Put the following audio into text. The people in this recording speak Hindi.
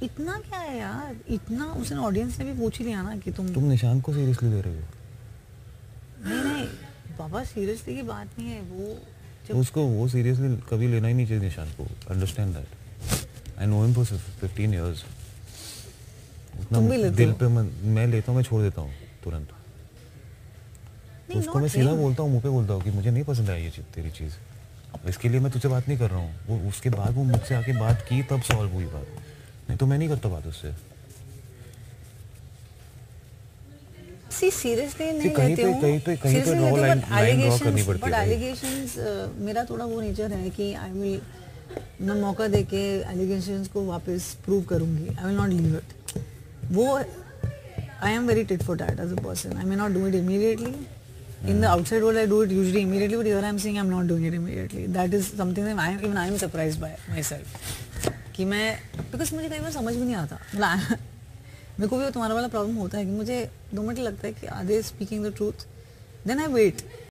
इतना क्या है यार, इतना उसने ऑडियंस ने भी पूछ ही लिया ना कि तुम निशान को सीरियसली ले रहे हो। नहीं बाबा सीरियसली की बात नहीं है वो, जब उसको वो सीरियसली कभी लेना ही नहीं चाहिए निशान को, understand that. I know him for 15 years। तुम भी लेते दिल हो? पे मैं लेता हूँ, मैं छोड़ देता हूँ तुरंत। तो उसको मैं सीधा बोलता हूँ, मुंह पे बोलता हूँ कि मुझे नहीं पसंद आई ये तेरी चीज़, इसके लिए मैं तुझसे बात नहीं कर रहा हूँ। वो उसके बाद वो मुझसे आके बात की तब सॉल्व हुई बात, नहीं तो मैं नहीं करता बात उससे। सीरियसली नहीं लेते हूँ, कहीं पे लाइन ड्रॉ करनी पड़ती है। बट एलिगेशंस मेरा थोड़ा वो नेचर है कि आई विल, मैं मौका देके एलिगेशंस को वापस प्रूव करूंगी, I will not leave it. वो I am very tit for tat as a person, I may not do it immediately. In the outside world, I do it usually immediately, but here I'm saying I'm not doing it immediately. That is something that even I am surprised by myself. कि मैं, because मुझे कई बार समझ भी नहीं आता, मतलब मेरे को भी तुम्हारा वाला प्रॉब्लम होता है कि मुझे 2 मिनट लगता है कि are they speaking the truth, then I wait